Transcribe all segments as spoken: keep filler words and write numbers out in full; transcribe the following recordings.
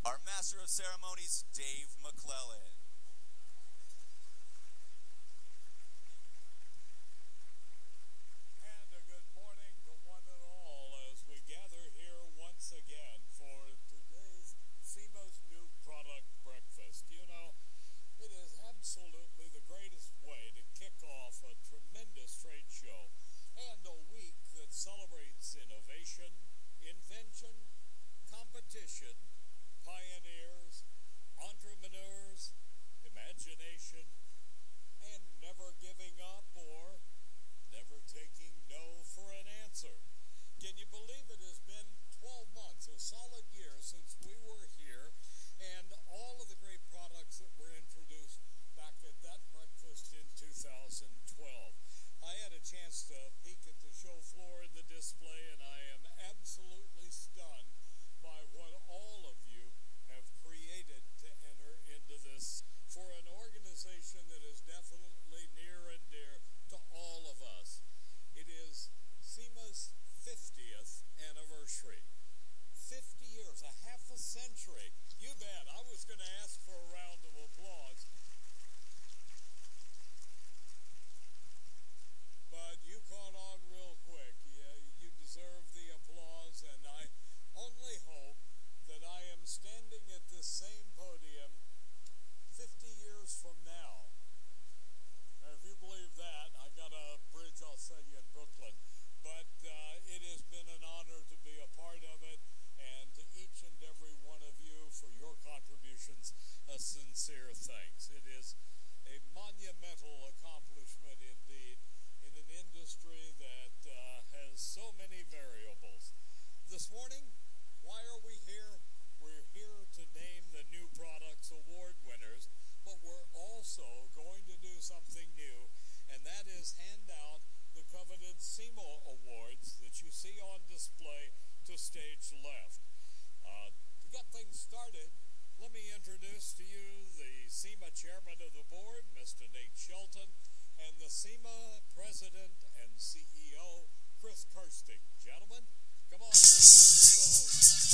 our Master of Ceremonies, Dave McClellan. And a good morning to one and all as we gather here once again for today's SEMA's New Product Breakfast. You know, it is absolutely the greatest way to kick off a tremendous trade show and a week that celebrates innovation, invention, competition, pioneers, entrepreneurs, imagination, and never giving up or never taking no for an answer. Can you believe it has been twelve months, a solid year since we were here, and all of the great products that were introduced back at that breakfast in two thousand twelve. I had a chance to peek at the show floor in the display, and I am absolutely stunned by what all of you have created to enter into this for an organization that is definitely near and dear to all of us. It is SEMA's fiftieth anniversary. fifty years, a half a century. You bet. I was going to ask for a round of applause. But you caught on real quick. Yeah, you deserve the applause, and I only hope that I am standing at this same podium fifty years from now. Now, if you believe that, I got a bridge I'll sell you in Brooklyn. But uh, it has been an honor to be a part of it, and to each and every one of you for your contributions, a sincere thanks. It is a monumental accomplishment indeed in an industry that uh, has so many variables. This morning, why are we here? We're here to name the New Products Award winners, but we're also going to do something new, and that is hand out the coveted SEMA Awards that you see on display to stage left. Uh, to get things started, let me introduce to you the SEMA Chairman of the Board, Mister Nate Shelton, and the SEMA President and C E O, Chris Kirsting. Gentlemen, come on to the microphone.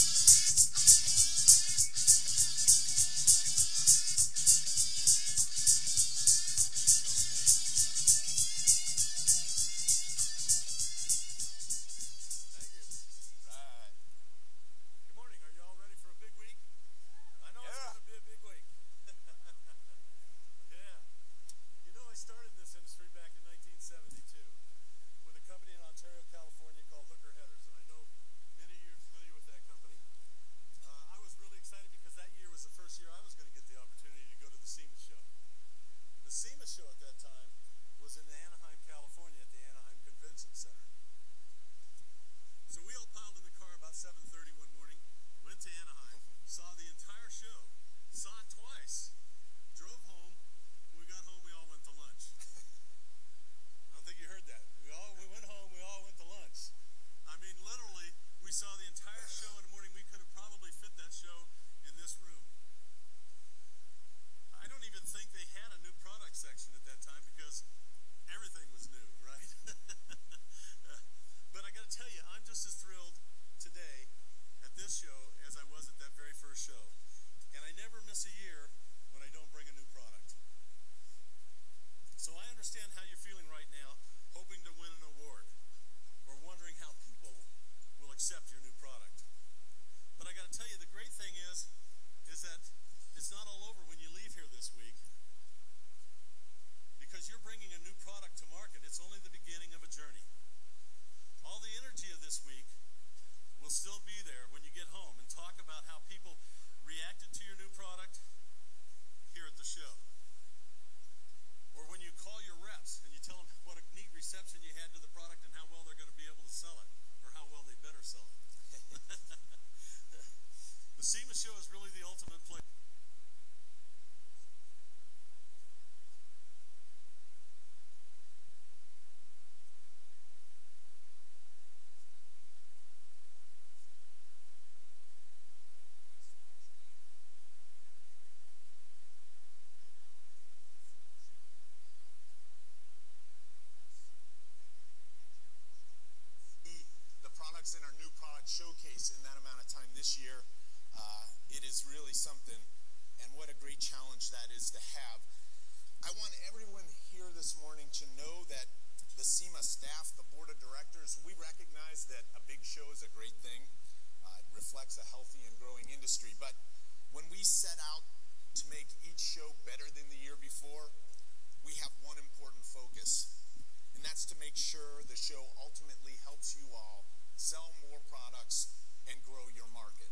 In our new product showcase in that amount of time this year. Uh, it is really something, and what a great challenge that is to have. I want everyone here this morning to know that the SEMA staff, the board of directors, we recognize that a big show is a great thing. Uh, it reflects a healthy and growing industry, but when we set out to make each show better than the year before, we have one important focus, and that's to make sure the show ultimately helps you all sell more products and grow your market.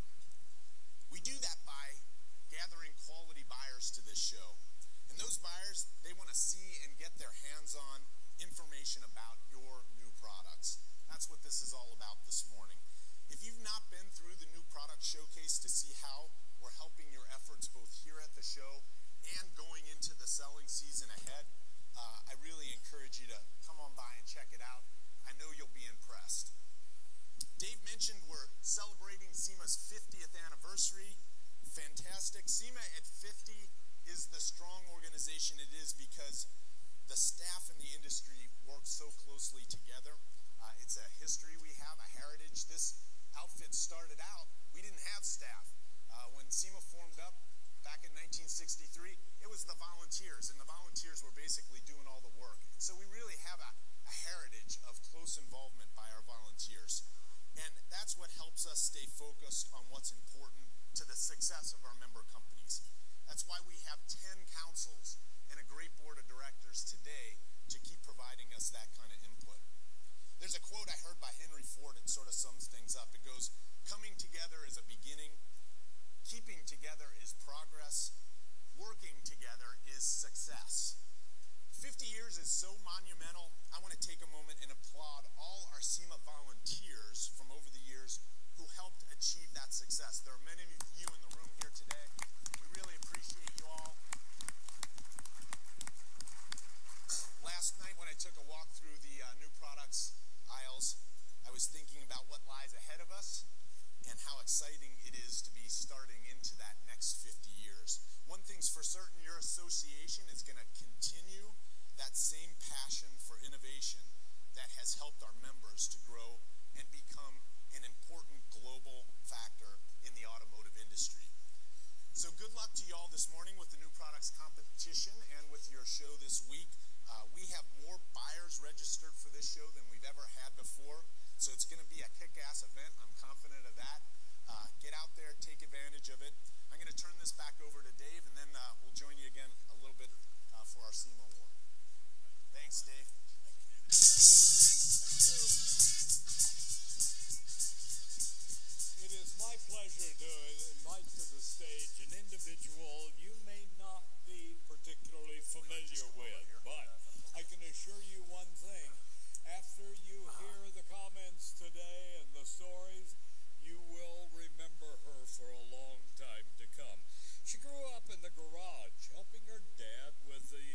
We do that by gathering quality buyers to this show, and those buyers, they want to see and get their hands on information about your new products. That's what this is all about this morning. If you've not been through the new product showcase to see how we're helping your efforts both here at the show and going into the selling season ahead, uh, I really encourage you to come on by and check it out. I know you'll be impressed. Dave mentioned we're celebrating SEMA's fiftieth anniversary. Fantastic. SEMA at fifty is the strong organization it is because the staff in the industry work so closely together. Uh, it's a history we have, a heritage. This outfit started out, we didn't have staff. Uh, when SEMA formed up back in nineteen sixty-three, it was the volunteers, and the volunteers were basically doing all the work. And so we really have a, a heritage of close involvement by our volunteers. And that's what helps us stay focused on what's important to the success of our member companies. That's why we have ten councils and a great board of directors today to keep providing us that kind of input. There's a quote I heard by Henry Ford, it sort of sums things up. It goes, "Coming together is a beginning, keeping together is progress, working together is success." fifty years is so monumental, I want to take a moment and applaud all our SEMA volunteers from over the years who helped achieve that success. There are many of you in the room here today. We really appreciate you all. Last night when I took a walk through the uh, new products aisles, I was thinking about what lies ahead of us and how exciting it is to be starting into that next fifty years. One thing's for certain, your association is going to continue that same passion for innovation that has helped our members to grow and become an important global factor in the automotive industry. So good luck to you all this morning with the new products competition and with your show this week. Uh, we have more buyers registered for this show than we've ever had before, so it's going to be a kick-ass event. I'm confident of that. Uh, get out there, take advantage of it. I'm going to turn this back over to Dave, and then uh, we'll join you again a little bit uh, for our SEMA Award. Thanks, Dave. It is my pleasure to invite to the stage an individual you may not be particularly familiar with, but I can assure you one thing. After you hear the comments today and the stories, you will remember her for a long time to come. She grew up in the garage, helping her dad with the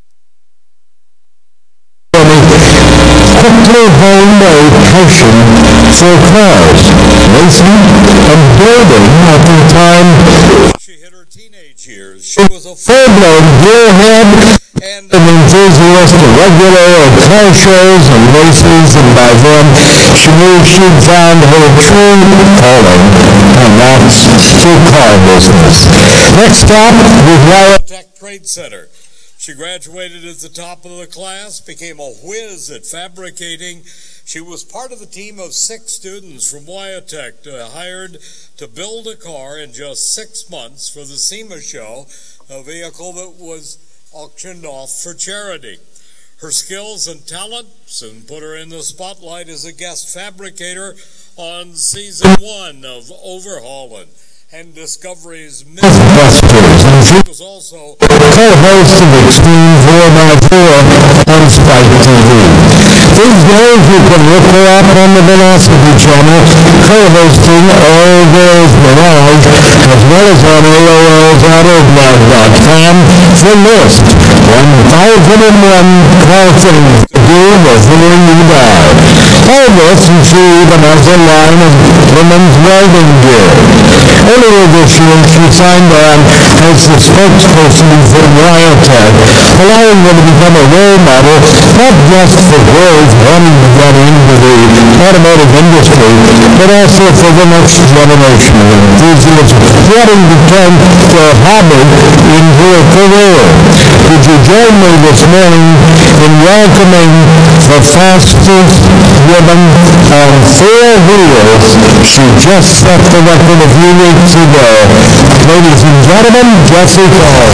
quickly honed a passion for cars, racing, and building at the time. she hit her teenage years. She was a Full-blown gearhead and an enthusiast of regular car shows and races, and by then she knew she'd found her true calling, and that's the car business. Next stop was Wyatt Tech Trade Center. She graduated at the top of the class, became a whiz at fabricating. She was part of the team of six students from Wyatech uh, hired to build a car in just six months for the SEMA show, a vehicle that was auctioned off for charity. Her skills and talent soon put her in the spotlight as a guest fabricator on season one of Overhauling and Discovery's Mythbusters, and she was also co-host of Extreme four by four on Spike T V. These days you can look her up on the Velocity Channel, co-hosting All Girls Garage, as well as on A O L's autoblog dot com. The list, one thousand one car things. do before you die. All this you see even as a line of women's welding gear. Earlier this year, she signed on as the spokesperson for Riotech, allowing her to become a role model, not just for girls wanting to get into the automotive industry, but also for the next generation of enthusiasts wanting to turn their hobby into a career. Would you join me this morning in welcoming the fastest woman on four wheels? She just set the record a few weeks ago. Ladies and gentlemen, Jessie Cole.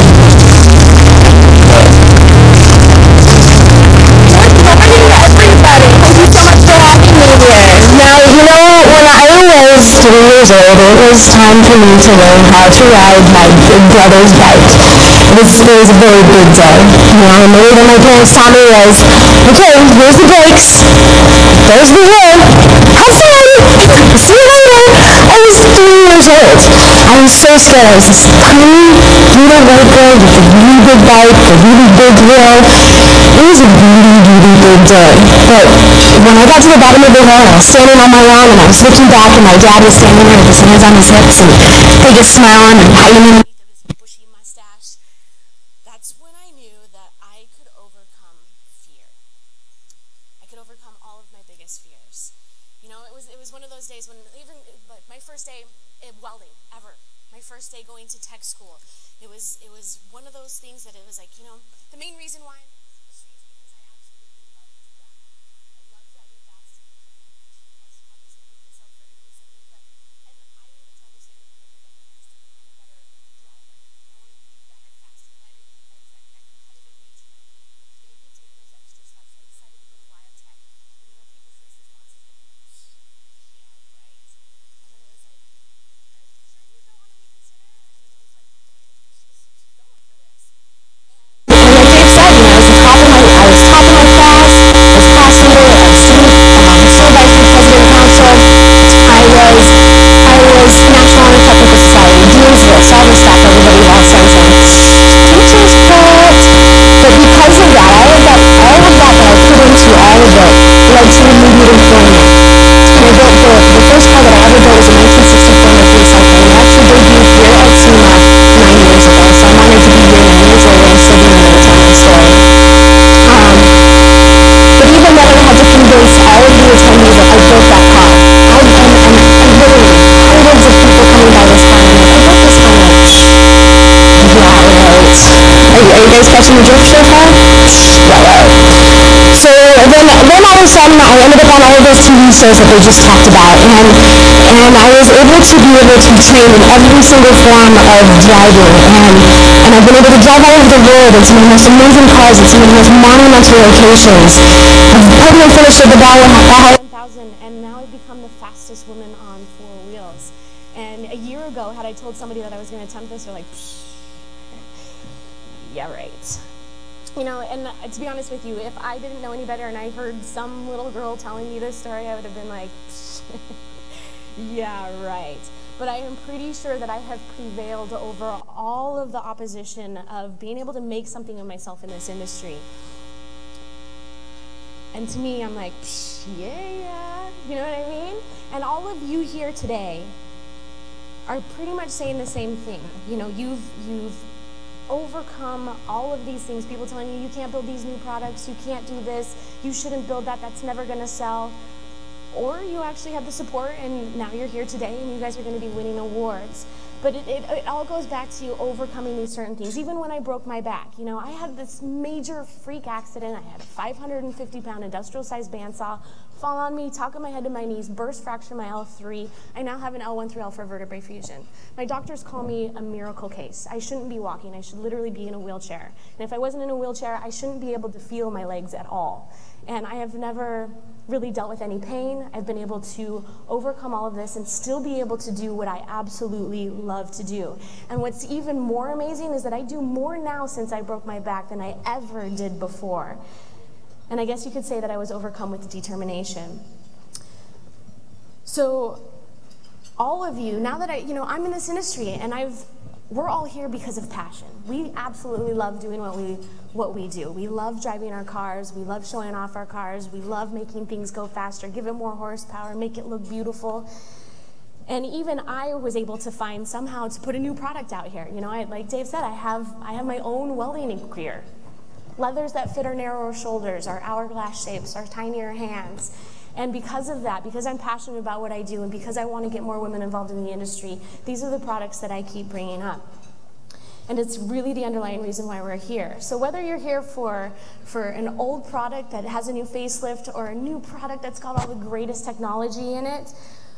Now, you know, when I was three years old, it was time for me to learn how to ride my big brother's bike. It was, it was a very big day. You know, and the way that my parents taught me was, okay, here's the brakes, there's the wheel, have fun, see you later. I was three years old. I was so scared. I was this tiny little white girl with a really big bike, a really big wheel. It was a really, really big day. But when I got to the bottom of the hill, I was standing on my own, and I was looking back, and my dad was standing there with his hands on his hips and biggest smile on and hiding in His bushy mustache. That's when I knew that I could overcome fear. I could overcome all of my biggest fears. You know, it was it was one of those days when even like my first day in welding ever, my first day going to tech school. It was it was one of those things that it was like, you know, the main reason why I'm in this industry is because I absolutely loved that. I love driving fast. That's obviously proved itself very recently, but and I needed to understand it because I wanted to become a better driver. I wanted to be better, faster, lighter than the boys. That, that competitive nature in me made me take those extra steps. I decided to go to Riotech. And you know, people's first responses were like, yeah, right. And then it was like, are you sure you don't want to reconsider? And then it was like, she's, she's going for this. And And like Dave said, you know, I was top of my, I was top of my class, I was class leader, I was student, um, still vice president council. I was, I was National Honor Technical Society, Dean's List, all this stuff everybody loves something. Teachers quit. But because of that, all of that, all of that that I put into all of it led to immediate employment. And I built the, the first car that I ever built was a nineteen sixty-four Mercury Cycle, and I actually debuted here at SEMA nine years ago, so I'm honored to be here nine years later and still being able to tell my story. Um, but even then, I had to convince all of the attendees that I built that car. I, and, and, and literally, hundreds of people coming by this car, and I'm like, I built this car, and I'm like, yeah, right. Are you, are you guys catching the drift so far? Yeah, right. So then, then all of a sudden, I ended up on all of those T V shows that they just talked about, and and I was able to be able to be trained in every single form of driving, and and I've been able to drive all over the world in some of the most amazing cars at some of the most monumental locations. I've put my finish at the Bahrain one thousand, and now I've become the fastest woman on four wheels. And a year ago, had I told somebody that I was going to attempt this, they're like, psh, yeah, right. You know, and uh, to be honest with you, if I didn't know any better and I heard some little girl telling me this story, I would have been like, yeah, right. But I am pretty sure that I have prevailed over all of the opposition of being able to make something of myself in this industry. And to me, I'm like, yeah, yeah, you know what I mean? And all of you here today are pretty much saying the same thing. You know, you've, you've overcome all of these things, people telling you you can't build these new products, you can't do this, you shouldn't build that, that's never going to sell. Or you actually had the support and now you're here today and you guys are going to be winning awards. But it, it, it all goes back to you overcoming these certain things. Even when I broke my back, you know, I had this major freak accident. I had a five hundred fifty pound industrial sized bandsaw fall on me, talk on my head to my knees, burst fracture my L three. I now have an L one through L four vertebrae fusion. My doctors call me a miracle case. I shouldn't be walking. I should literally be in a wheelchair. And if I wasn't in a wheelchair, I shouldn't be able to feel my legs at all. And I have never really dealt with any pain. I've been able to overcome all of this and still be able to do what I absolutely love to do. And what's even more amazing is that I do more now since I broke my back than I ever did before. And I guess you could say that I was overcome with determination. So all of you, now that I, you know, I'm in this industry and I've we're all here because of passion. We absolutely love doing what we, what we do. We love driving our cars. We love showing off our cars. We love making things go faster, give it more horsepower, make it look beautiful. And even I was able to find somehow to put a new product out here. You know, I, like Dave said, I have, I have my own welding gear. Leathers that fit our narrower shoulders, our hourglass shapes, our tinier hands. And because of that, because I'm passionate about what I do and because I want to get more women involved in the industry, these are the products that I keep bringing up. And it's really the underlying reason why we're here. So whether you're here for, for an old product that has a new facelift or a new product that's got all the greatest technology in it,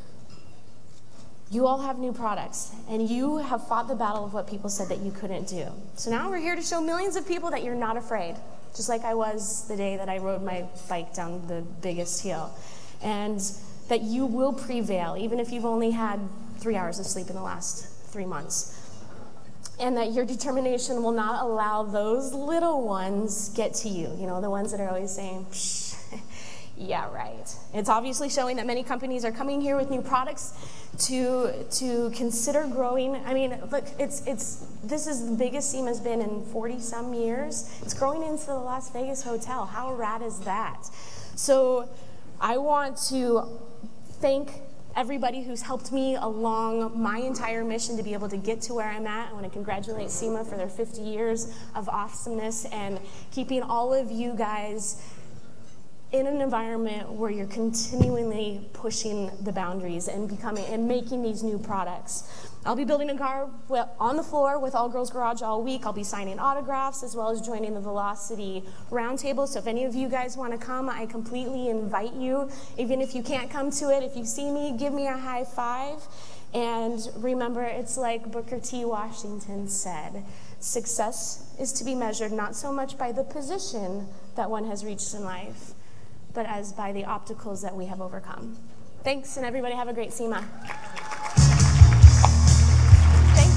you all have new products, and you have fought the battle of what people said that you couldn't do. So now we're here to show millions of people that you're not afraid, just like I was the day that I rode my bike down the biggest hill, and that you will prevail, even if you've only had three hours of sleep in the last three months, and that your determination will not allow those little ones get to you, you know, the ones that are always saying, psh, yeah, right. It's obviously showing that many companies are coming here with new products to to consider growing. I mean, look, it's it's this is the biggest SEMA's been in forty some years. It's growing into the Las Vegas hotel. How rad is that? So I want to thank everybody who's helped me along my entire mission to be able to get to where I'm at. I want to congratulate SEMA for their fifty years of awesomeness and keeping all of you guys in an environment where you're continually pushing the boundaries and becoming and making these new products. I'll be building a car on the floor with All Girls Garage all week. I'll be signing autographs as well as joining the Velocity Roundtable. So if any of you guys want to come, I completely invite you. Even if you can't come to it, if you see me, give me a high five. And remember, it's like Booker T. Washington said, success is to be measured not so much by the position that one has reached in life, but as by the obstacles that we have overcome. Thanks, and everybody have a great SEMA. Thank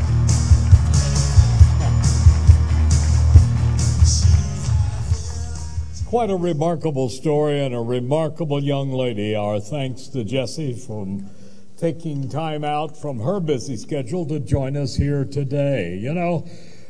you. Quite a remarkable story and a remarkable young lady. Our thanks to Jessie for taking time out from her busy schedule to join us here today. You know,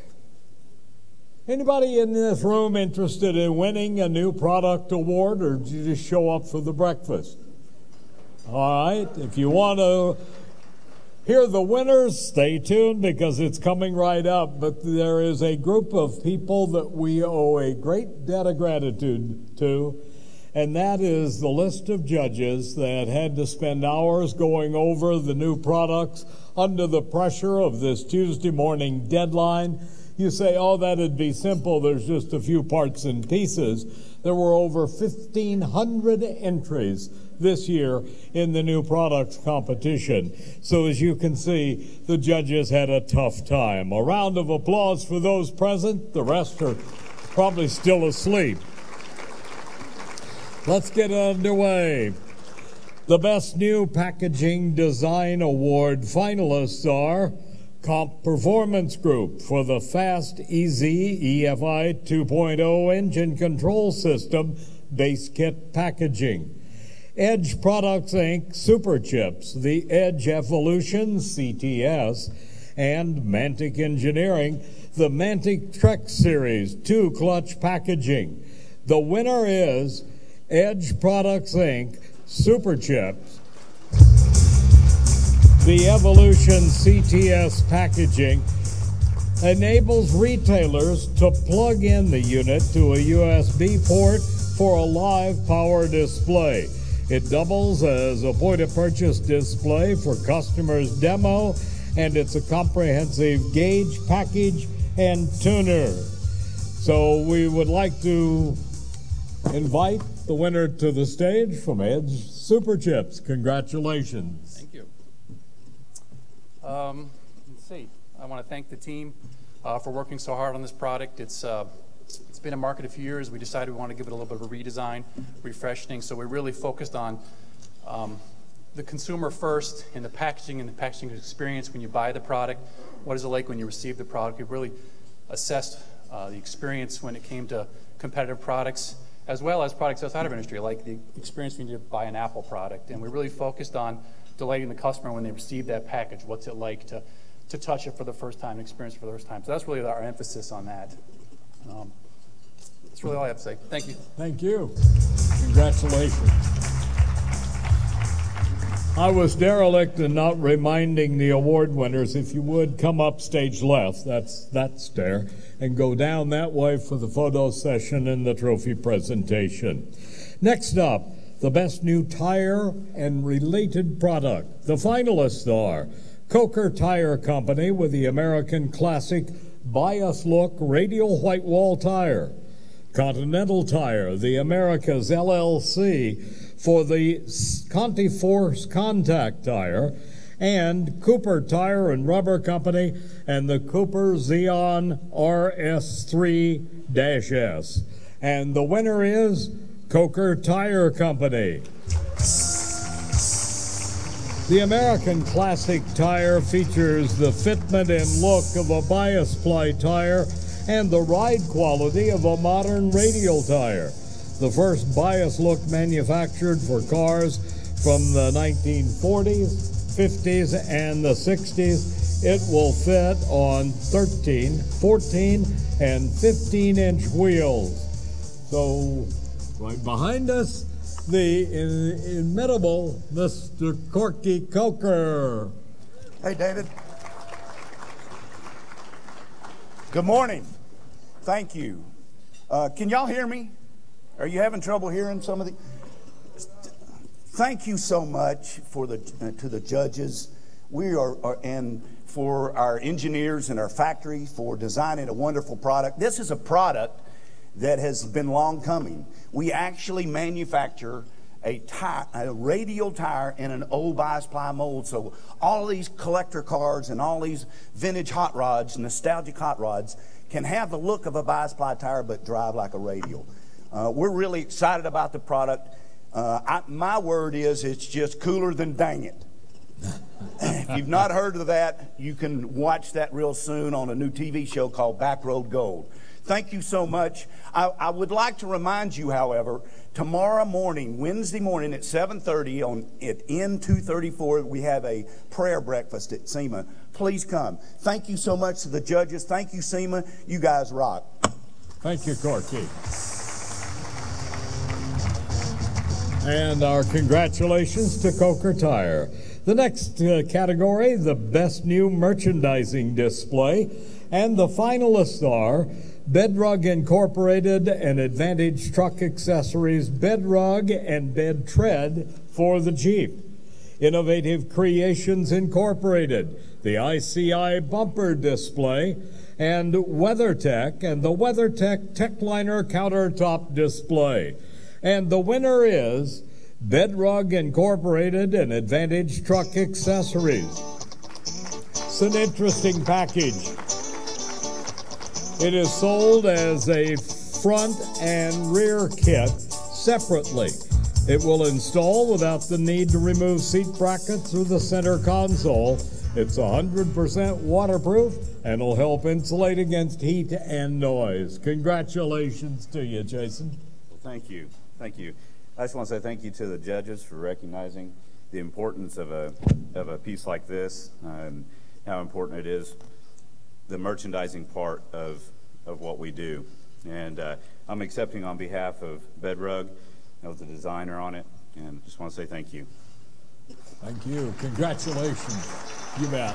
anybody in this room interested in winning a new product award, or did you just show up for the breakfast? All right, if you want to hear the winners, stay tuned because it's coming right up. But there is a group of people that we owe a great debt of gratitude to, and that is the list of judges that had to spend hours going over the new products under the pressure of this Tuesday morning deadline. You say, oh, that'd be simple. There's just a few parts and pieces. There were over fifteen hundred entries this year in the new products competition. So as you can see, the judges had a tough time. A round of applause for those present. The rest are probably still asleep. Let's get underway. The Best New Packaging Design Award finalists are Comp Performance Group for the Fast E Z E F I two point oh Engine Control System Base Kit Packaging. Edge Products, Incorporated. Super Chips, the Edge Evolution C T S, and Mantic Engineering, the Mantic Trek Series two Clutch Packaging. The winner is Edge Products, Incorporated. Super Chips. The Evolution C T S packaging enables retailers to plug in the unit to a U S B port for a live power display. It doubles as a point-of-purchase display for customers' demo, and it's a comprehensive gauge, package, and tuner. So we would like to invite the winner to the stage from Edge Super Chips. Congratulations. Thank you. Um, let's see. I want to thank the team uh, for working so hard on this product. It's uh, it's been in market a few years. We decided we want to give it a little bit of a redesign, refreshing. So we really focused on um, the consumer first, and the packaging and the packaging experience when you buy the product. What is it like when you receive the product? We really assessed uh, the experience when it came to competitive products, as well as products outside of industry, like the experience when you buy an Apple product. And we really focused on delighting the customer when they receive that package. What's it like to, to touch it for the first time, experience it for the first time. So that's really our emphasis on that. Um, that's really all I have to say. Thank you. Thank you. Congratulations. I was derelict in not reminding the award winners, if you would, come up stage left, that's that stair, and go down that way for the photo session and the trophy presentation. Next up, the best new tire and related product. The finalists are Coker Tire Company with the American Classic Bias Look Radial White Wall Tire. Continental Tire, the Americas L L C, for the Conti Force Contact Tire, and Cooper Tire and Rubber Company and the Cooper Xeon R S three S. And the winner is Coker Tire Company. The American Classic Tire features the fitment and look of a bias ply tire and the ride quality of a modern radial tire. The first bias look manufactured for cars from the nineteen forties, fifties, and the sixties. It will fit on thirteen, fourteen, and fifteen inch wheels. So right behind us, the inimitable Mister Corky Coker. Hey, David. Good morning. Thank you. Uh, can y'all hear me? Are you having trouble hearing some of the? Thank you so much for the uh, to the judges. We are, are and for our engineers and our factory for designing a wonderful product. This is a product that has been long coming. We actually manufacture a tire, a radial tire in an old bias ply mold. So all these collector cars and all these vintage hot rods, nostalgic hot rods, can have the look of a bias ply tire but drive like a radial. Uh, we're really excited about the product. Uh, I, my word is it's just cooler than dang it. If you've not heard of that, you can watch that real soon on a new T V show called Back Road Gold. Thank you so much. I, I would like to remind you, however, tomorrow morning, Wednesday morning at seven thirty on at N two thirty-four, we have a prayer breakfast at SEMA. Please come. Thank you so much to the judges. Thank you, SEMA. You guys rock. Thank you, Corky. And our congratulations to Coker Tire. The next uh, category, the best new merchandising display. And the finalists are Bedrug Incorporated and Advantage Truck Accessories Bedrug and Bed Tread for the Jeep. Innovative Creations Incorporated, the I C I Bumper Display, and WeatherTech and the WeatherTech Techliner Countertop Display. And the winner is Bedrug Incorporated and Advantage Truck Accessories. It's an interesting package. It is sold as a front and rear kit separately. It will install without the need to remove seat brackets or the center console. It's one hundred percent waterproof and will help insulate against heat and noise. Congratulations to you, Jason. Well, thank you. Thank you. I just want to say thank you to the judges for recognizing the importance of a, of a piece like this, um, how important it is, the merchandising part of, of what we do. And uh, I'm accepting on behalf of Bedrug. I was the designer on it, and just want to say thank you. Thank you. Congratulations. You bet.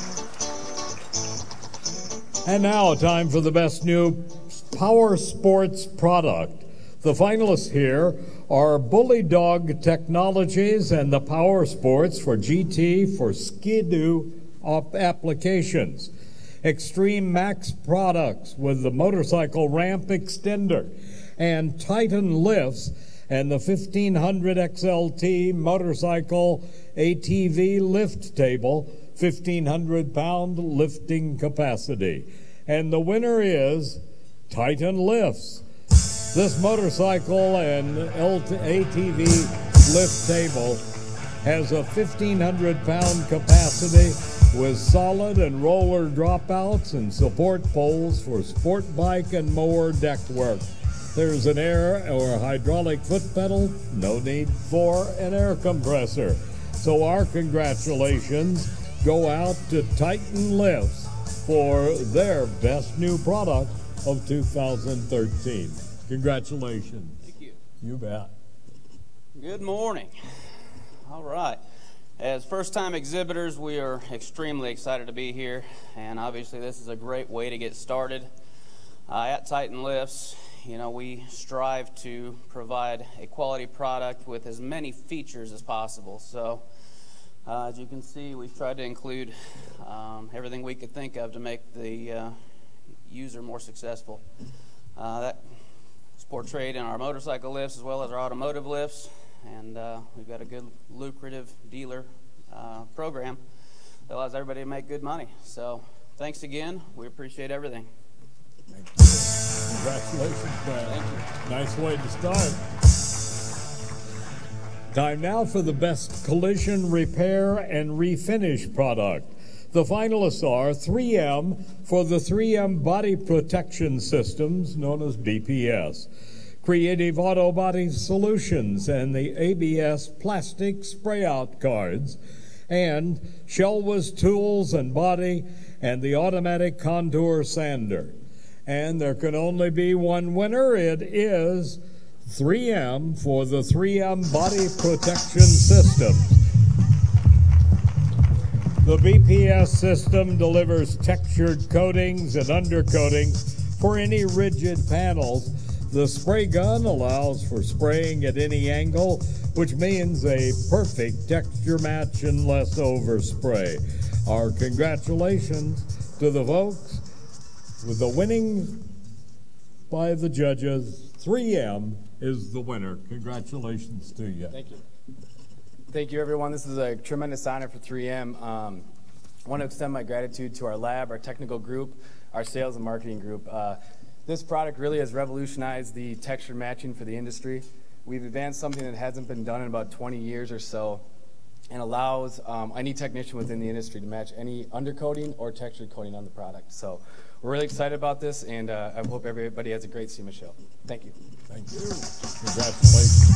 And now, time for the best new power sports product. The finalists here are Bully Dog Technologies and the Power Sports for G T for Ski-Doo applications. Extreme Max Products with the motorcycle ramp extender, and Titan Lifts and the fifteen hundred X L T motorcycle A T V lift table, fifteen hundred pound lifting capacity. And the winner is Titan Lifts. This motorcycle and A T V lift table has a fifteen hundred pound capacity with solid and roller dropouts and support poles for sport bike and mower deck work. There's an air or hydraulic foot pedal, no need for an air compressor. So our congratulations go out to Titan Lifts for their best new product of two thousand thirteen. Congratulations. Thank you. You bet. Good morning. All right. As first-time exhibitors, we are extremely excited to be here, and obviously this is a great way to get started. Uh, at Titan Lifts, you know, we strive to provide a quality product with as many features as possible. So, uh, as you can see, we've tried to include um, everything we could think of to make the uh, user more successful. Uh, that is portrayed in our motorcycle lifts as well as our automotive lifts. And uh, we've got a good, lucrative dealer uh, program that allows everybody to make good money. So thanks again. We appreciate everything. Thank you. Congratulations, Brad. Thank you. Nice way to start. Time now for the best collision repair and refinish product. The finalists are three M for the three M Body Protection Systems, known as B P S. Creative Auto Body Solutions and the A B S plastic spray out cards, and Shelwa's Tools and Body and the automatic contour sander. And there can only be one winner. It is three M for the three M Body Protection System. The B P S system delivers textured coatings and undercoatings for any rigid panels. The spray gun allows for spraying at any angle, which means a perfect texture match and less overspray. Our congratulations to the folks with the winning by the judges. three M is the winner. Congratulations to you. Thank you. Thank you, everyone. This is a tremendous honor for three M. Um, I want to extend my gratitude to our lab, our technical group, our sales and marketing group. Uh, This product really has revolutionized the texture matching for the industry. We've advanced something that hasn't been done in about twenty years or so, and allows um, any technician within the industry to match any undercoating or textured coating on the product. So we're really excited about this, and uh, I hope everybody has a great SEMA show. Thank you. Thank you. Congratulations.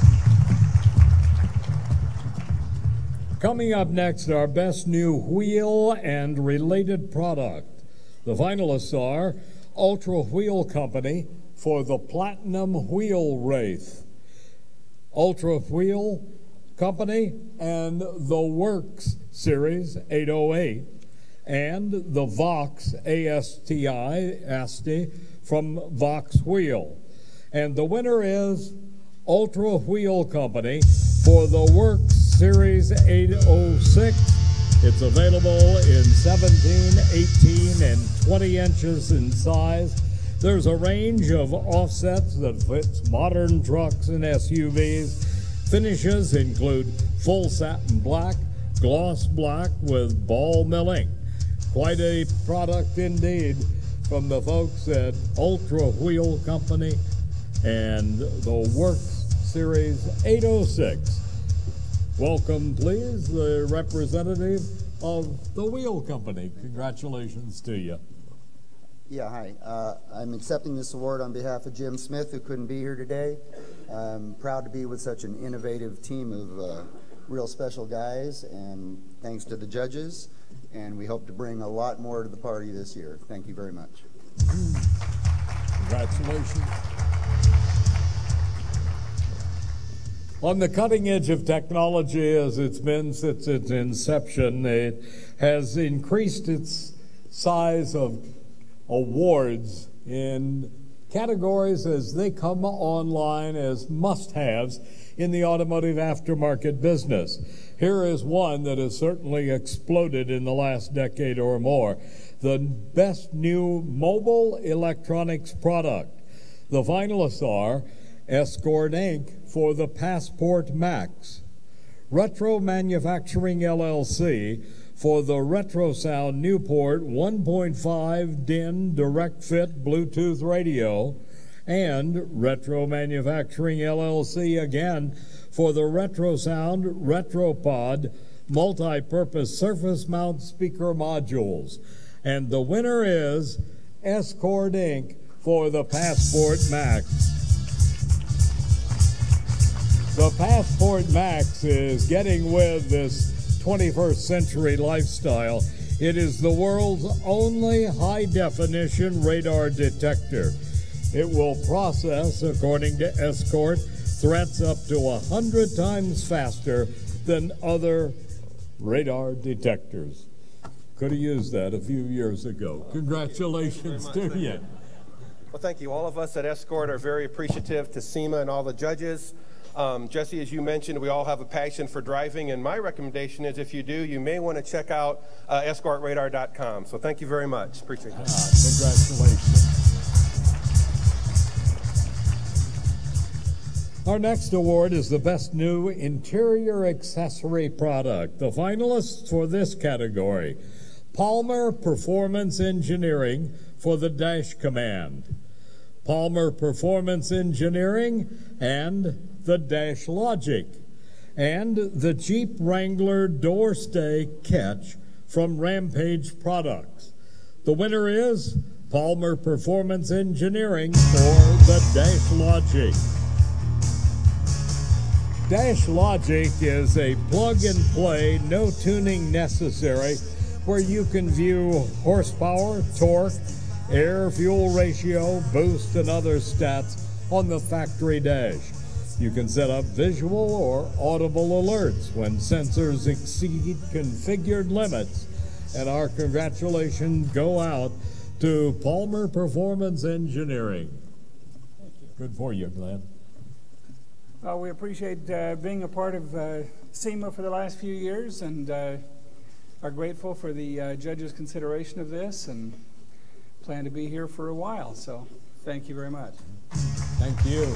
Coming up next, our best new wheel and related product. The finalists are Ultra Wheel Company for the Platinum Wheel Wraith, Ultra Wheel Company and the Works Series eight oh eight, and the Vox A S T I A S T I from Vox Wheel. And the winner is Ultra Wheel Company for the Works Series eight oh six. It's available in seventeen, eighteen, and twenty inches in size. There's a range of offsets that fits modern trucks and S U Vs. Finishes include full satin black, gloss black with ball milling. Quite a product indeed from the folks at Ultra Wheel Company and the Works Series eight oh six. Welcome, please, the representative of the Wheel Company. Congratulations to you. Yeah, hi. Uh, I'm accepting this award on behalf of Jim Smith, who couldn't be here today. I'm proud to be with such an innovative team of uh, real special guys, and thanks to the judges, and we hope to bring a lot more to the party this year. Thank you very much. Congratulations. On the cutting edge of technology, as it's been since its inception, it has increased its size of awards in categories as they come online as must-haves in the automotive aftermarket business. Here is one that has certainly exploded in the last decade or more: the best new mobile electronics product. The finalists are Escort Incorporated for the Passport Max, Retro Manufacturing L L C for the RetroSound Newport one point five D I N direct fit Bluetooth radio, and Retro Manufacturing L L C again for the RetroSound RetroPod multi-purpose surface mount speaker modules. And the winner is Escort Incorporated for the Passport Max. The Passport Max is getting with this twenty-first century lifestyle, it is the world's only high-definition radar detector. It will process, according to Escort, threats up to one hundred times faster than other radar detectors. Could have used that a few years ago. Congratulations to you. Well, thank you. All of us at Escort are very appreciative to SEMA and all the judges. Um, Jesse, as you mentioned, we all have a passion for driving, and my recommendation is if you do, you may want to check out uh, escort radar dot com. So thank you very much. Appreciate that. Ah, congratulations. Our next award is the Best New Interior Accessory Product. The finalists for this category: Palmer Performance Engineering for the Dash Command, Palmer Performance Engineering and the Dash Logic, and the Jeep Wrangler Door Stay Catch from Rampage Products. The winner is Palmer Performance Engineering for the Dash Logic. Dash Logic is a plug-and-play, no tuning necessary, where you can view horsepower, torque, air-fuel ratio, boost, and other stats on the factory dash. You can set up visual or audible alerts when sensors exceed configured limits. And our congratulations go out to Palmer Performance Engineering. Thank you. Good for you, Glenn. Uh, we appreciate uh, being a part of uh, SEMA for the last few years, and uh, are grateful for the uh, judges' consideration of this, and plan to be here for a while. So thank you very much. Thank you.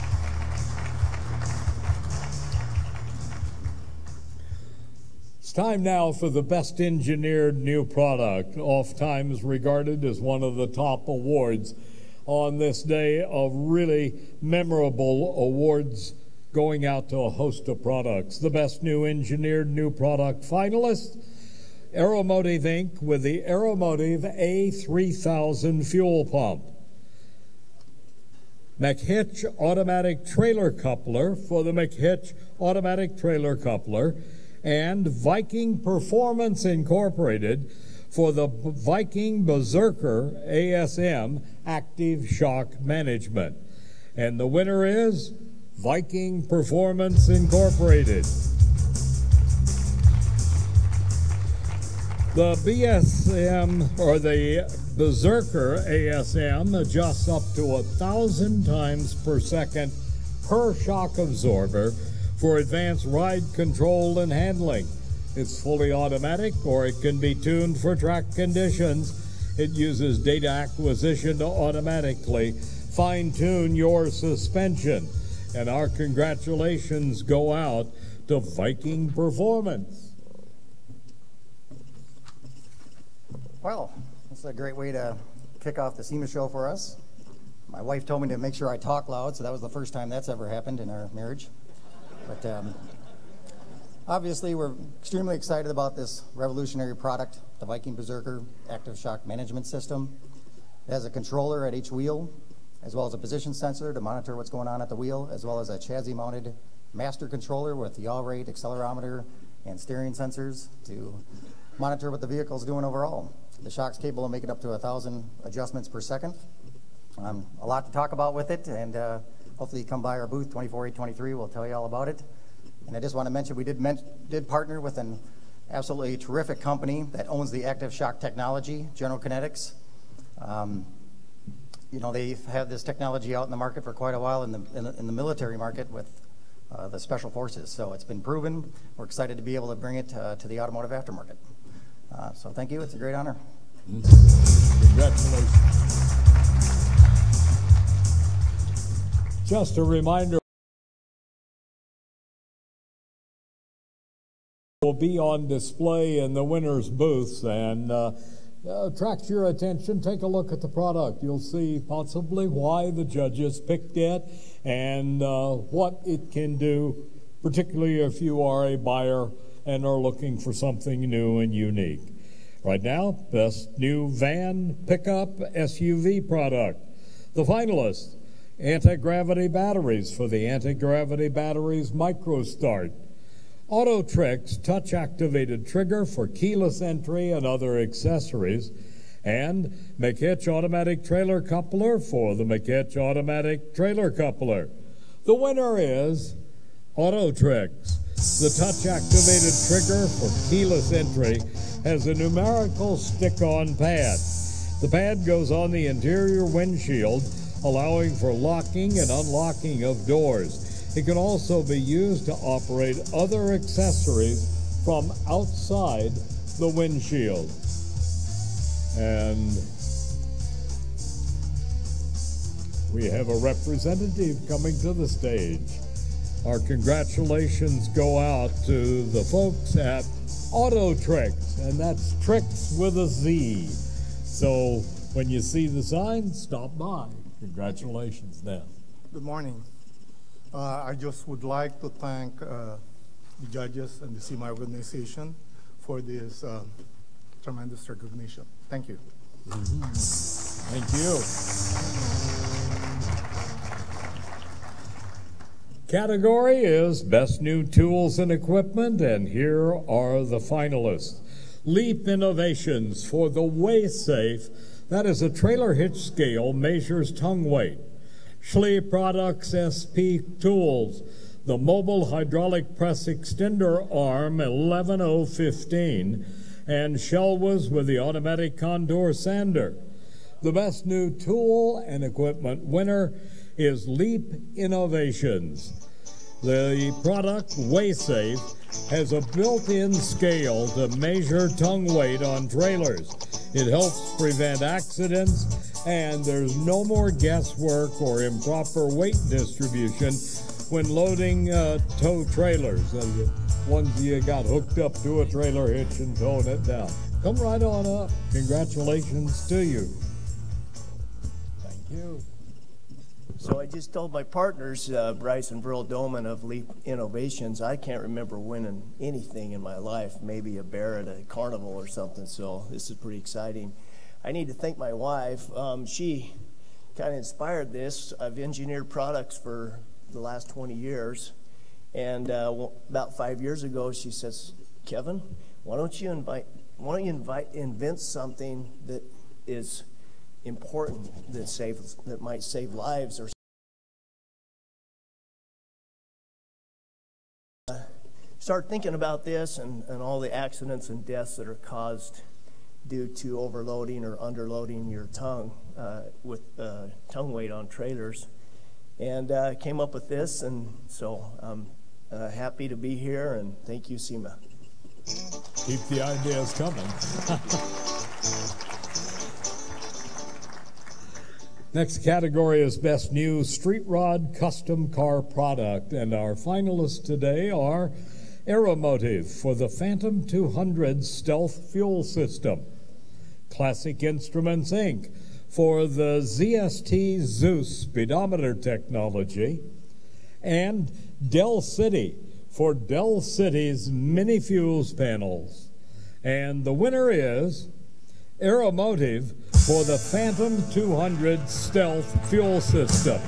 It's time now for the Best Engineered New Product, oftentimes regarded as one of the top awards on this day of really memorable awards going out to a host of products. The Best New Engineered New Product finalists: Automotive Incorporated with the Automotive A three thousand fuel pump, McHitch Automatic Trailer Coupler for the McHitch Automatic Trailer Coupler, and Viking Performance Incorporated for the Viking Berserker A S M Active Shock Management. And the winner is Viking Performance Incorporated. The B S M, or the Berserker A S M, adjusts up to a thousand times per second per shock absorber for advanced ride control and handling. It's fully automatic, or it can be tuned for track conditions. It uses data acquisition to automatically fine-tune your suspension. And our congratulations go out to Viking Performance. Well, this is a great way to kick off the SEMA show for us. My wife told me to make sure I talk loud, so that was the first time that's ever happened in our marriage. But um, obviously, we're extremely excited about this revolutionary product, the Viking Berserker Active Shock Management System. It has a controller at each wheel, as well as a position sensor to monitor what's going on at the wheel, as well as a chassis-mounted master controller with the yaw rate, accelerometer, and steering sensors to monitor what the vehicle's doing overall. The shock's capable of making up to one thousand adjustments per second. Um, a lot to talk about with it, and uh, hopefully you come by our booth, twenty-four eight twenty-three, we'll tell you all about it. And I just want to mention we did, men did partner with an absolutely terrific company that owns the active shock technology, General Kinetics. Um, you know, they've had this technology out in the market for quite a while in the, in the, in the military market with uh, the special forces. So it's been proven. We're excited to be able to bring it uh, to the automotive aftermarket. Uh, so thank you. It's a great honor. Congratulations. Just a reminder, will be on display in the winners' booths, and uh, attract your attention. Take a look at the product. You'll see possibly why the judges picked it and uh, what it can do, particularly if you are a buyer and are looking for something new and unique. Right now, best new van, pickup, S U V product. The finalists: anti-gravity batteries for the anti-gravity batteries micro start, Auto-Tricks touch-activated trigger for keyless entry and other accessories, and McHitch automatic trailer coupler for the McHitch automatic trailer coupler. The winner is Auto-Tricks. The touch-activated trigger for keyless entry has a numerical stick-on pad. The pad goes on the interior windshield, allowing for locking and unlocking of doors. It can also be used to operate other accessories from outside the windshield. And we have a representative coming to the stage. Our congratulations go out to the folks at Auto-Tricks, and that's Tricks with a Z. So when you see the sign, stop by. Congratulations, Dan. Good morning. Uh, I just would like to thank uh, the judges and the SEMA organization for this uh, tremendous recognition. Thank you. Mm-hmm. Thank you. Category is Best New Tools and Equipment, and here are the finalists. Leap Innovations for the WaySafe. That is a trailer hitch scale, measures tongue weight. Schley Products S P Tools, the mobile hydraulic press extender arm eleven oh fifteen, and Shelwas with the automatic contour sander. The best new tool and equipment winner is Leap Innovations. The product, WaySafe, has a built-in scale to measure tongue weight on trailers. It helps prevent accidents, and there's no more guesswork or improper weight distribution when loading uh, tow trailers. Uh, the ones you got hooked up to a trailer hitch and towing it down. Come right on up. Congratulations to you. Thank you. So I just told my partners, uh, Bryce and Brill Doman of Leap Innovations, I can't remember winning anything in my life, maybe a bear at a carnival or something, so this is pretty exciting. I need to thank my wife. Um, she kind of inspired this. I've engineered products for the last twenty years, and uh, well, about five years ago, she says, Kevin, why don't you invite, why don't you invite, invent something that is important, that saves, that might save lives, or uh, start thinking about this and, and all the accidents and deaths that are caused due to overloading or underloading your tongue uh, with uh, tongue weight on trailers, and uh, came up with this, and so I'm uh, happy to be here, and thank you, SEMA. Keep the ideas coming. Next category is Best New Street Rod Custom Car Product, and our finalists today are Automotive for the Phantom two hundred Stealth Fuel System, Classic Instruments Incorporated for the Z S T Zeus speedometer technology, and Del City for Del City's mini fuse panels. And the winner is Automotive for the Phantom two hundred Stealth Fuel System.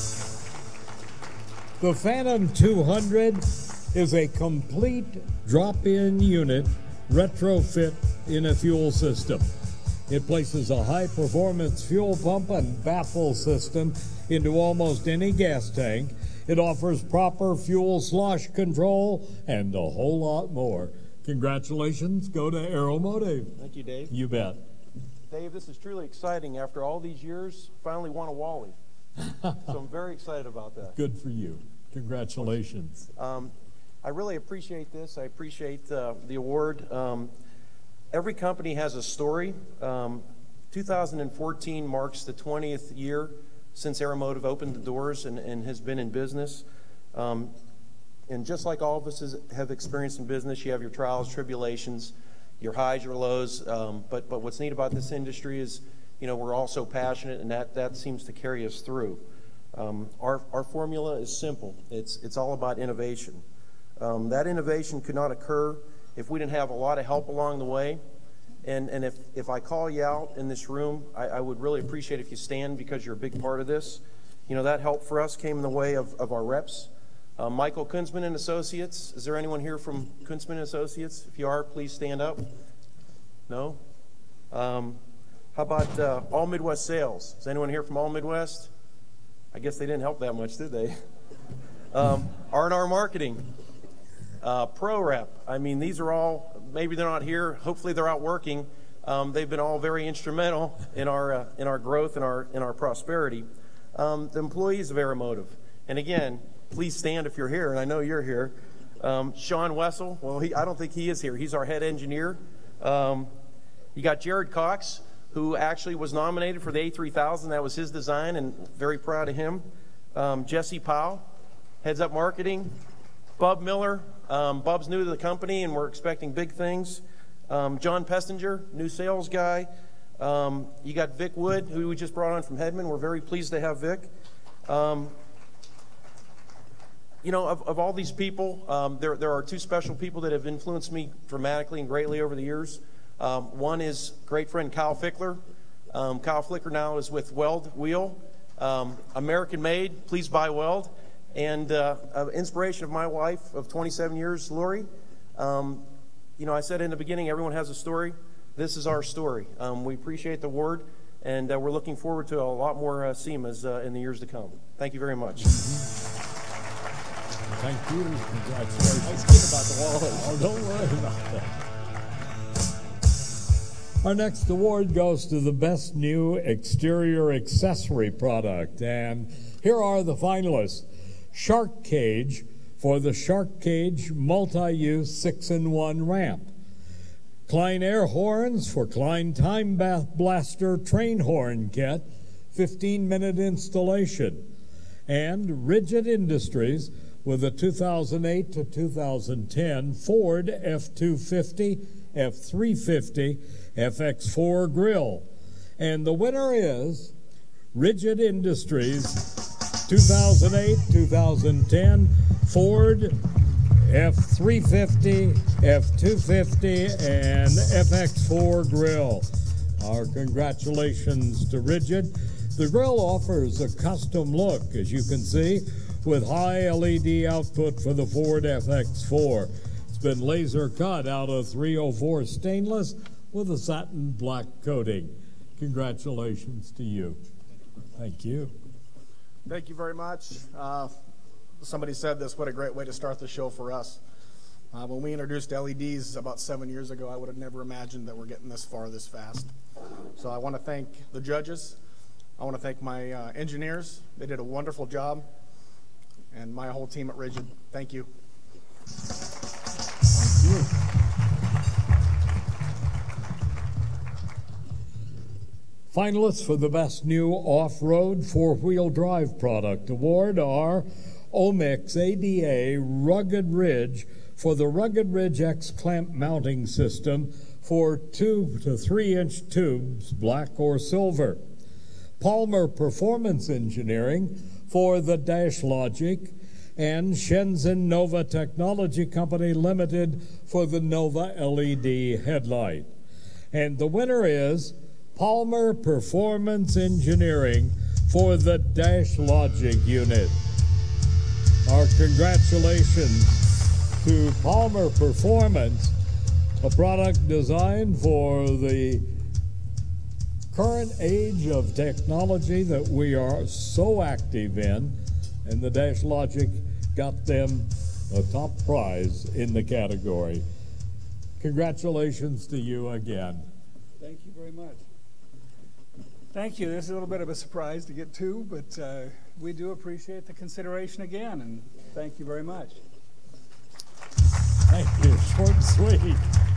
The Phantom two hundred is a complete drop-in unit retrofit in a fuel system. It places a high-performance fuel pump and baffle system into almost any gas tank. It offers proper fuel slosh control and a whole lot more. Congratulations go to Automotive. Thank you, Dave. You bet. Dave, this is truly exciting. After all these years, finally won a Wally. So I'm very excited about that. Good for you. Congratulations. Um, I really appreciate this. I appreciate uh, the award. Um, every company has a story. Um, two thousand fourteen marks the twentieth year since Automotive opened the doors and, and has been in business. Um, and just like all of us is, have experienced in business, you have your trials, tribulations, your highs, your lows. Um, but, but what's neat about this industry is, you know, we're all so passionate, and that, that seems to carry us through. Um, our, our formula is simple. It's, it's all about innovation. Um, that innovation could not occur if we didn't have a lot of help along the way. And, and if, if I call you out in this room, I, I would really appreciate if you stand, because you're a big part of this. You know, that help for us came in the way of, of our reps. Uh, Michael Kunzman and Associates. Is there anyone here from Kunzman and Associates? If you are, please stand up. No? Um, how about uh, All Midwest Sales? Is anyone here from All Midwest? I guess they didn't help that much, did they? um, R and R Marketing. Uh, Pro Rep. I mean, these are all, maybe they're not here. Hopefully they're out working. Um, they've been all very instrumental in our, uh, in our growth and our, in our prosperity. Um, the employees of Automotive. And again, please stand if you're here, and I know you're here. Um, Sean Wessel, well, he, I don't think he is here. He's our head engineer. Um, you got Jared Cox, who actually was nominated for the A three thousand. That was his design, and very proud of him. Um, Jesse Powell, heads up marketing. Bub Miller, um, Bub's new to the company, and we're expecting big things. Um, John Pestinger, new sales guy. Um, you got Vic Wood, who we just brought on from Hedman. We're very pleased to have Vic. Um, You know, of, of all these people, um, there, there are two special people that have influenced me dramatically and greatly over the years. Um, one is great friend Kyle Fickler. Um, Kyle Fickler now is with Weld Wheel. Um, American made, please buy Weld. And uh, uh, inspiration of my wife of twenty-seven years, Lori. Um, you know, I said in the beginning, everyone has a story. This is our story. Um, we appreciate the word, and uh, we're looking forward to a lot more uh, SEMAs uh, in the years to come. Thank you very much. Thank you. Congratulations. I was kidding about the wallet. Oh, don't worry about that. Our next award goes to the Best New Exterior Accessory Product. And here are the finalists. Shark Cage for the Shark Cage Multi-Use six in one Ramp. Klein Air Horns for Klein Time Blaster Train Horn Kit, fifteen minute installation. And Rigid Industries with a two thousand eight to two thousand ten Ford F two fifty, F three fifty, F X four grill. And the winner is Rigid Industries two thousand eight to two thousand ten Ford F three fifty, F two fifty, and F X four grill. Our congratulations to Rigid. The grill offers a custom look, as you can see, with high L E D output for the Ford F X four. It's been laser cut out of three oh four stainless with a satin black coating. Congratulations to you. Thank you. Thank you very much. Uh, somebody said this, what a great way to start the show for us. Uh, when we introduced L E Ds about seven years ago, I would have never imagined that we're getting this far this fast. So I want to thank the judges. I want to thank my uh, engineers. They did a wonderful job. And my whole team at Rigid. Thank you. Thank you. Finalists for the Best New Off-Road Four-Wheel Drive Product Award are Omix A D A Rugged Ridge for the Rugged Ridge X clamp mounting system for two to three inch tubes, black or silver. Palmer Performance Engineering for the Dash Logic, and Shenzhen Nova Technology Company Limited for the Nova L E D headlight. And the winner is Palmer Performance Engineering for the Dash Logic unit. Our congratulations to Palmer Performance, a product designed for the current age of technology that we are so active in, and the Dash Logic got them a top prize in the category. Congratulations to you again. Thank you very much. Thank you. This is a little bit of a surprise to get two, but uh, we do appreciate the consideration again, and thank you very much. Thank you. Short and sweet.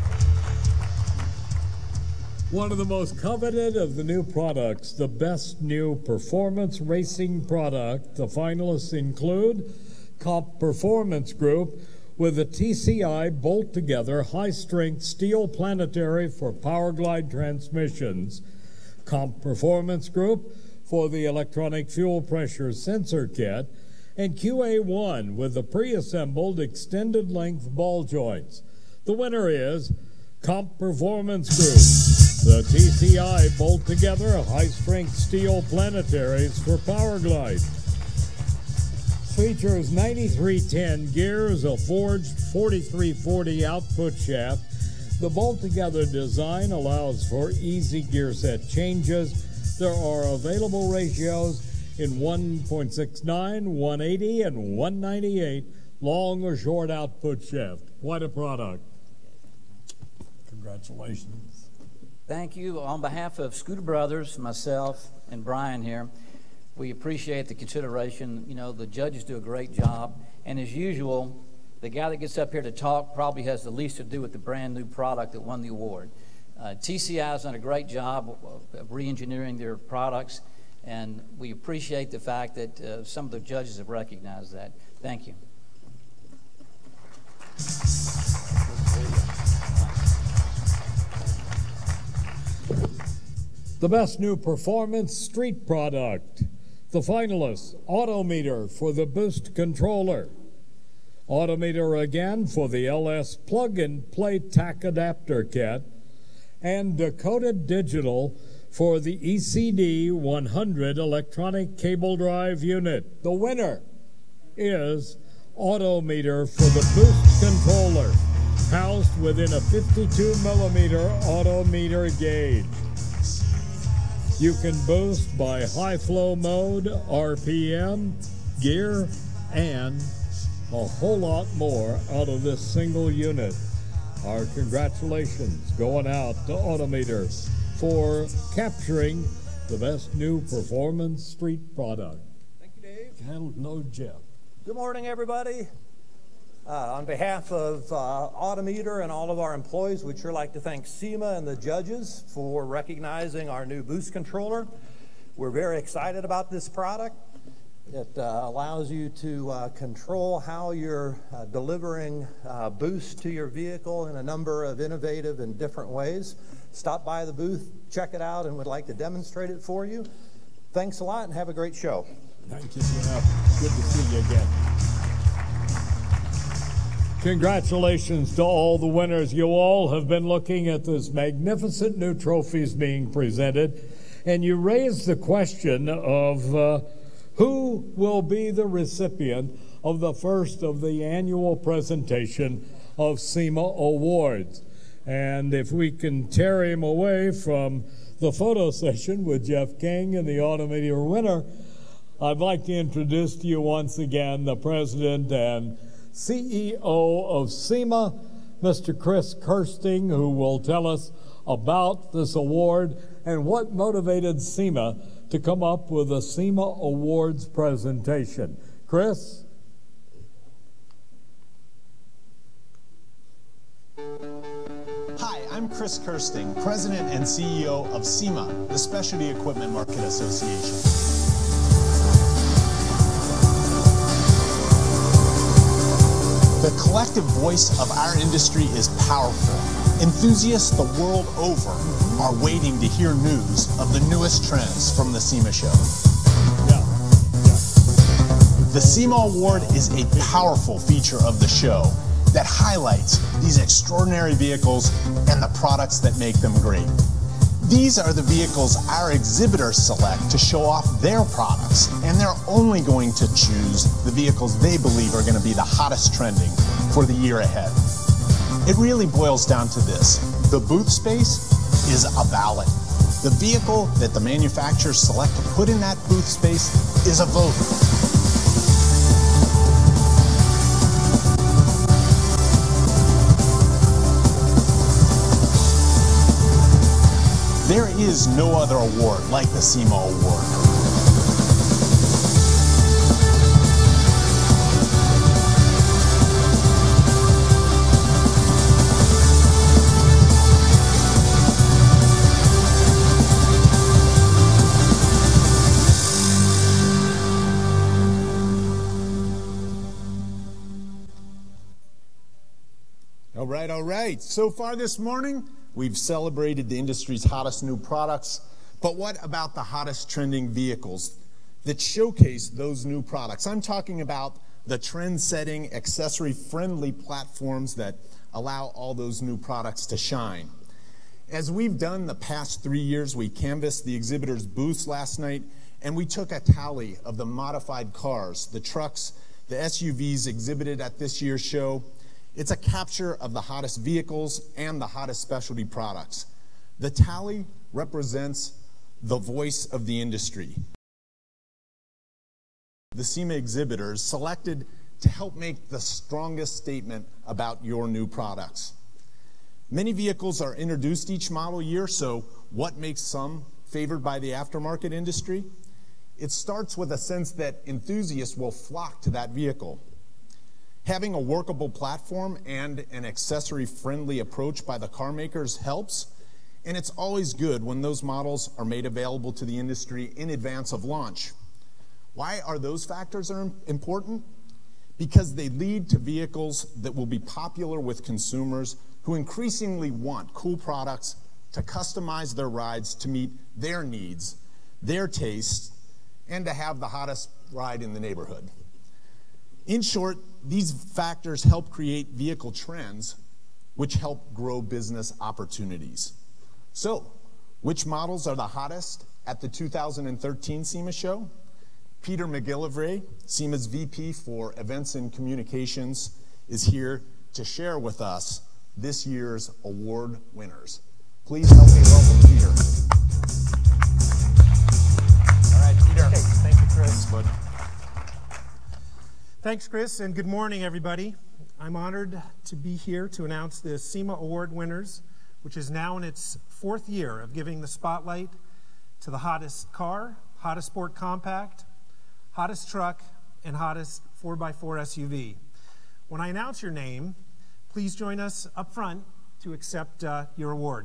One of the most coveted of the new products, the Best New Performance Racing Product. The finalists include Comp Performance Group with a T C I bolt-together high-strength steel planetary for Power Glide transmissions. Comp Performance Group for the electronic fuel pressure sensor kit. And Q A one with the pre-assembled extended-length ball joints. The winner is Comp Performance Group. The T C I bolt together high-strength steel planetaries for Power Glide. features ninety-three ten gears, a forged forty-three forty output shaft. The bolt-together design allows for easy gear set changes. There are available ratios in one point six nine, one eighty, and one ninety-eight, long or short output shaft. Quite a product. Congratulations. Thank you. On behalf of Scooter Brothers, myself, and Brian here, we appreciate the consideration. You know, the judges do a great job. And as usual, the guy that gets up here to talk probably has the least to do with the brand new product that won the award. Uh, T C I has done a great job of, of re-engineering their products, and we appreciate the fact that uh, some of the judges have recognized that. Thank you. The best new performance street product. The finalists, Autometer for the Boost Controller. Autometer again for the L S plug-and-play tack adapter kit. And Dakota Digital for the E C D one hundred electronic cable drive unit. The winner is Autometer for the Boost Controller, housed within a fifty-two millimeter Autometer gauge. You can boost by high flow mode, R P M, gear, and a whole lot more out of this single unit. Our congratulations going out to Autometer for capturing the best new performance street product. Thank you, Dave. Hello, Jeff. Good morning, everybody. Uh, on behalf of uh, Autometer and all of our employees, we'd sure like to thank SEMA and the judges for recognizing our new boost controller. We're very excited about this product. It uh, allows you to uh, control how you're uh, delivering uh, boost to your vehicle in a number of innovative and different ways. Stop by the booth, check it out, and we'd like to demonstrate it for you. Thanks a lot and have a great show. Thank you, Jeff. Good to see you again. Congratulations to all the winners. You all have been looking at this magnificent new trophies being presented, and you raised the question of uh, who will be the recipient of the first of the annual presentation of SEMA Awards. And if we can tear him away from the photo session with Jeff King and the Autometer winner, I'd like to introduce to you once again the president and C E O of SEMA, Mister Chris Kirsting, who will tell us about this award and what motivated SEMA to come up with a SEMA Awards presentation. Chris? Hi, I'm Chris Kirsting, President and C E O of SEMA, the Specialty Equipment Market Association. The collective voice of our industry is powerful. Enthusiasts the world over are waiting to hear news of the newest trends from the SEMA show. Yeah. Yeah. The SEMA Award is a powerful feature of the show that highlights these extraordinary vehicles and the products that make them great. These are the vehicles our exhibitors select to show off their products, and they're only going to choose the vehicles they believe are going to be the hottest trending for the year ahead. It really boils down to this. The booth space is a ballot. The vehicle that the manufacturers select to put in that booth space is a vote. There is no other award like the SEMA Award. All right, all right. So far this morning, we've celebrated the industry's hottest new products, but what about the hottest trending vehicles that showcase those new products? I'm talking about the trend-setting, accessory-friendly platforms that allow all those new products to shine. As we've done the past three years, we canvassed the exhibitors' booths last night, and we took a tally of the modified cars, the trucks the S U Vs exhibited at this year's show, it's a capture of the hottest vehicles and the hottest specialty products. The tally represents the voice of the industry. The SEMA exhibitors selected to help make the strongest statement about your new products. Many vehicles are introduced each model year, so what makes some favored by the aftermarket industry? It starts with a sense that enthusiasts will flock to that vehicle. Having a workable platform and an accessory-friendly approach by the car makers helps, and it's always good when those models are made available to the industry in advance of launch. Why are those factors important? Because they lead to vehicles that will be popular with consumers who increasingly want cool products to customize their rides to meet their needs, their tastes, and to have the hottest ride in the neighborhood. In short, these factors help create vehicle trends, which help grow business opportunities. So, which models are the hottest at the two thousand thirteen SEMA show? Peter McGillivray, SEMA's V P for Events and Communications, is here to share with us this year's award winners. Please help me welcome Peter. All right, Peter. Okay, thank you, Chris. Thanks, bud. Thanks, Chris, and good morning, everybody. I'm honored to be here to announce the SEMA Award winners, which is now in its fourth year of giving the spotlight to the hottest car, hottest sport compact, hottest truck, and hottest four by four S U V. When I announce your name, please join us up front to accept uh, your award.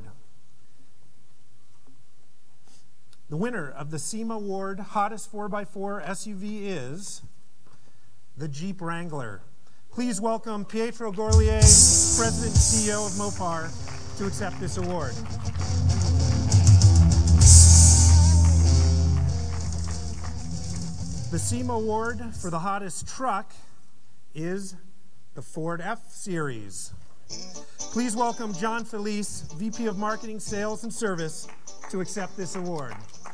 The winner of the SEMA Award Hottest four by four S U V is the Jeep Wrangler. Please welcome Pietro Gorlier, President and C E O of Mopar, to accept this award. The SEMA Award for the hottest truck is the Ford F-Series. Please welcome John Felice, V P of Marketing, Sales, and Service, to accept this award.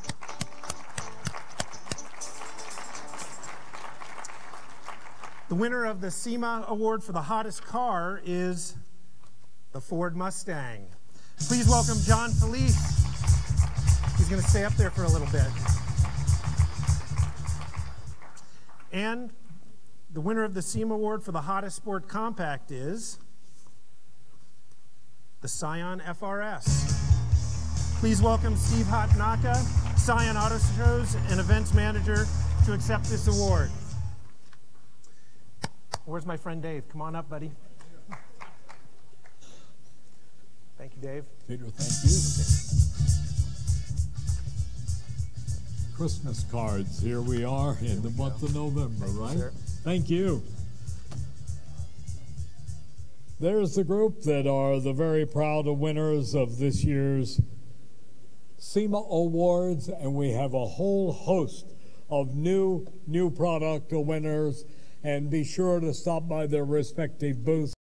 The winner of the SEMA Award for the hottest car is the Ford Mustang. Please welcome John Felice. He's going to stay up there for a little bit. And the winner of the SEMA Award for the hottest sport compact is the Scion F R S. Please welcome Steve Hatanaka, Scion Auto Shows and Events Manager, to accept this award. Where's my friend Dave? Come on up, buddy. Thank you, Dave. Peter, thank you. Okay. Christmas cards, here we are in the month of November, right? Sir. Thank you. There's the group that are the very proud winners of this year's SEMA Awards, and we have a whole host of new, new product winners. And be sure to stop by their respective booths.